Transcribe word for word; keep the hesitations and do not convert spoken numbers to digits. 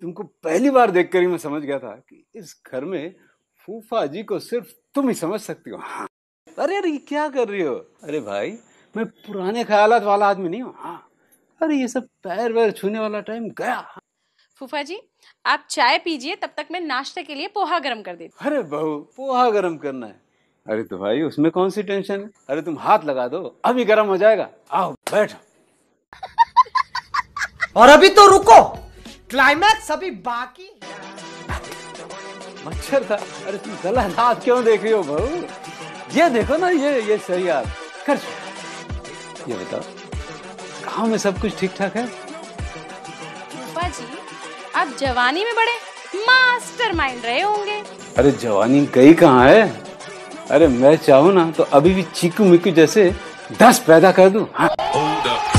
तुमको पहली बार देखकर ही मैं समझ गया था कि इस घर में फूफा जी को सिर्फ तुम ही समझ सकती हो। हाँ। अरे अरे क्या कर रही हो? अरे भाई मैं पुराने ख्यालात वाला आदमी नहीं हूँ। हाँ। अरे ये सब पैर वैर छूने वाला टाइम गया। फूफा जी आप चाय पीजिए, तब तक मैं नाश्ते के लिए पोहा गरम कर देती। अरे बहू पोहा गरम करना है? अरे तो भाई उसमें कौन सी टेंशन है? अरे तुम हाथ लगा दो अभी गरम हो जाएगा। आओ बैठो। और अभी तो रुको, क्लाइमैक्स अभी बाकी। मच्छर था? अरे तुम गलत हाथ क्यों देख रही हो बहू? ये देखो ना, ये ये सही हाथ कर। ये बताओ गाँव में सब कुछ ठीक ठाक है? फूफा जी आप जवानी में बड़े मास्टरमाइंड रहे होंगे। अरे जवानी गई कहाँ है? अरे मैं चाहूँ ना तो अभी भी चीकू मिकू जैसे दस पैदा कर दूं। हाँ?